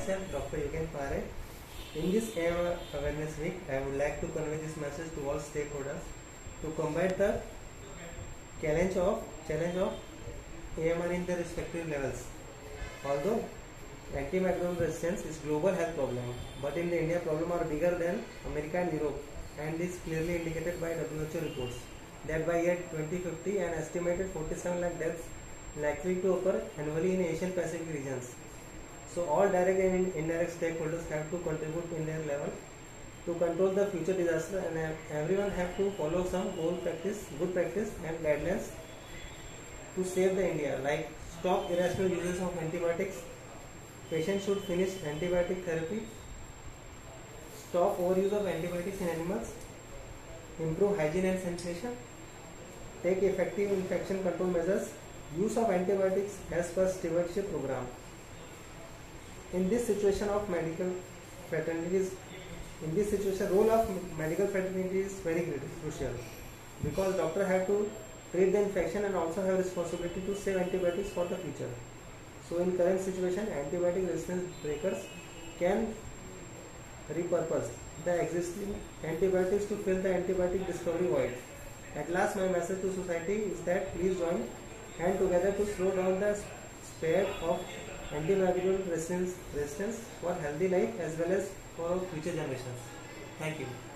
myself, Dr. Yogen Pare. In this AMR Awareness Week, I would like to convey this message to all stakeholders to combat the challenge of AMR in their respective levels. Although antimicrobial resistance is global health problem, but in the India problem are bigger than America and Europe, and is clearly indicated by WHO reports that by year 2050 an estimated 47 lakh deaths likely to occur annually in Asian Pacific regions. So all direct and indirect stakeholders have to contribute in their level to control the future disaster, and everyone have to follow some good practice and guidelines to save the India, like stop irrational uses of antibiotics. Patients should finish antibiotic therapy. Stop overuse of antibiotics in animals. Improve hygiene and sanitation. Take effective infection control measures. Use of antibiotics as per stewardship program. In this situation of medical fraternities, role of medical fraternity is very crucial, because doctor have to treat the infection and also have responsibility to save antibiotics for the future. So in current situation, antibiotic resistance breakers can repurpose the existing antibiotics to fill the antibiotic discovery void. At last, my message to society is that please join hand together to slow down the spread of antimicrobial resistance for healthy life as well as for future generations. Thank you.